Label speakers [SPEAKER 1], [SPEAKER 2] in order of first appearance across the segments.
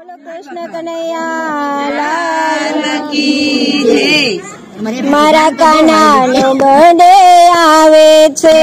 [SPEAKER 1] बोलो कृष्ण कन्हैया लाल की जय। मारा कानानो बर्थडे आवे छे,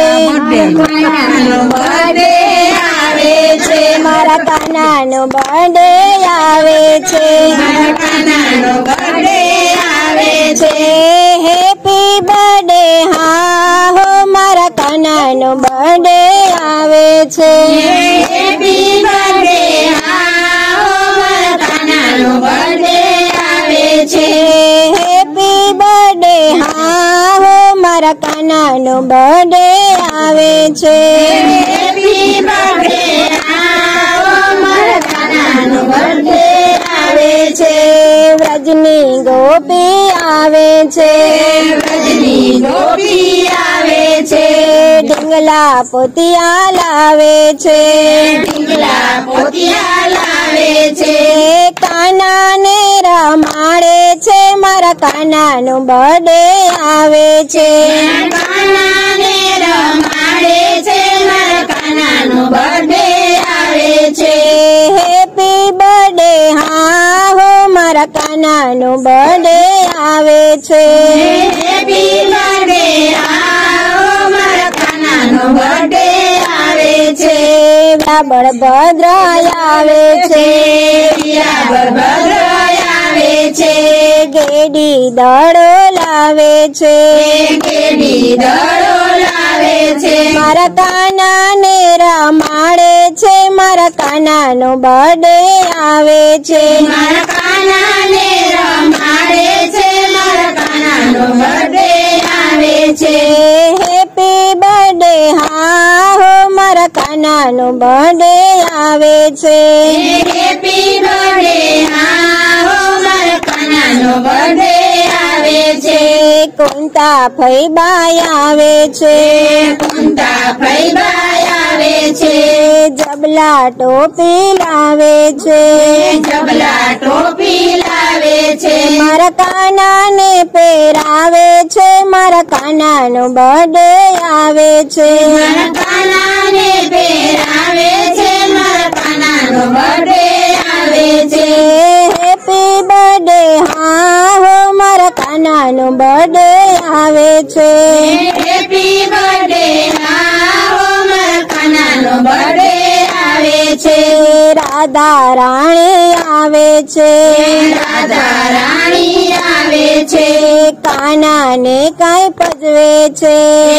[SPEAKER 1] बर्थडे आवे छे, मारा कानानो बर्थडे आवे छे, मारा कानानो बर्थडे आवे छे। हैप्पी बर्थडे हाँ हो मारा कानानो बर्थडे आवे छे, हैप्पी बर्थडे हाँ हो मारा कानानो बर्थडे आवे छे, हैप्पी बर्थडे हाँ हो मारा कानानो बर्थडे आवे छे, हैप्पी बर्थडे हाँ हो मारा कानानो बर्थडे आवे छे। व्रजनी गोपी आवे छे, व्रजनी गोपी आवे छे, ढींगला पोतिया लावे छे, ढींगला पोतिया लावे छे। काना ने रमाड़े छे मारा कानानो बर्थडे आवे छे, काना ने रमाड़े छे मारा कानानो बर्थडे आवे छे। हैप्पी बर्थडे हाँ हो मारा कानानो बर्थडे आवे छे, हैप्पी बर्थडे हाँ हो मारा कानानो बर्थडे आवे छे। बलभद्र आवे छे, बलभद्र आवे छे, गेडी दड़ो लावे छे, गेडी दड़ो लावे छे। मारा काना ने रमाड़े छे मारा कानानो बर्थडे आवे छे, मारा काना ने रमाड़े छे मारा कानानो बर्थडे आवे छे। हैप्पी बर्थडे हाँ हो मारा कानानो बर्थडे आवे छे, हैप्पी बर्थडे हाँ हो मारा कानानो बर्थडे आवे छे। कुंता फईबाई आवे छे, कुंता फईबाई आवे छे, जबला टोपी लावे छे, जबला टोपी लावे छे। मारा काना ने पेरावे छे मारा कानानो बर्थडे आवे छे, मारा काना ने पेरावे छे मारा कानानो बर्थडे आवे छे। हैप्पी बर्थडे हाँ हो मारा कानानो बर्थडे आवे छे, हैप्पी बर्थडे हाँ हो मारा कानानो बर्थडे आवे छे। राधा राणी आवे छे, राधा राणी आवे छे, काना ने काई पजवे छे,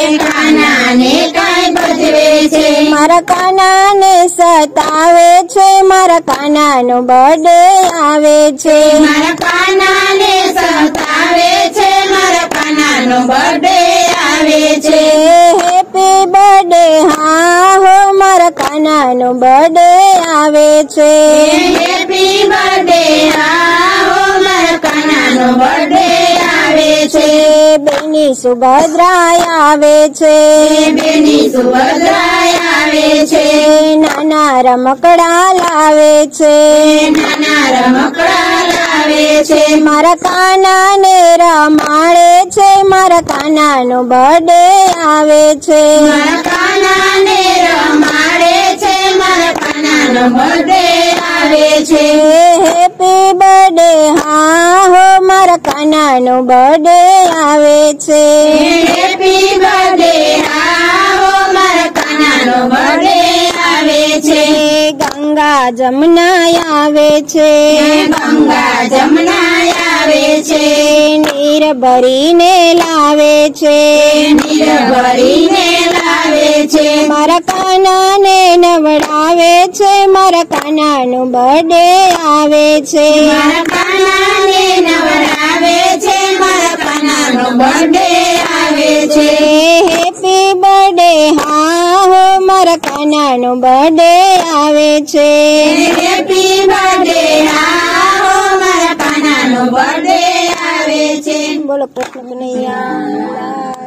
[SPEAKER 1] काना ने काई पजवे छे। मारा काना ने सतावे छे मारा कानानो बर्थडे आवे छे, मारा काना ने सतावे छे मारा कानानो बर्थडे आवे छे। हैप्पी बर्थडे हाँ हो मारा कानानो बर्थडे आवे छे, हैप्पी बर्थडे हाँ हो मारा कानानो बर्थडे आवे छे। बेनी सुभद्रा आवे छे, बेनी सुभद्रा आवे छे, नाना रमकड़ा लावे छे, नाना रमकड़ा लावे छे। मारा काना ने रमाड़े छे मारा कानानो बर्थडे आवे छे, मारा काना ने रमाड़े छे मारा कानानो बर्थडे आवे छे। हैप्पी बर्थडे हाँ हो मारा कानानो बर्थडे आवे छे, हैप्पी बर्थडे हाँ हो मारा कानानो बर्थडे आवे छे। गंगा जमुना आवे छे, गंगा जमुना आवे छे, नीर भरीने लावे छे, नीर भरीने लावे छे। मारा काना ने नवड़ावे छे मारा कानानो बर्थडे आवे छे, मारा काना ने नवड़ावे छे मारा कानानो बर्थडे आवे छे। हैप्पी बर्थडे हाँ हो मारा कानानो बर्थडे आवे छे, हैप्पी बर्थडे हाँ हो मारा कानानो बर्थडे आवे छे। बोलो कृष्ण कन्हैया।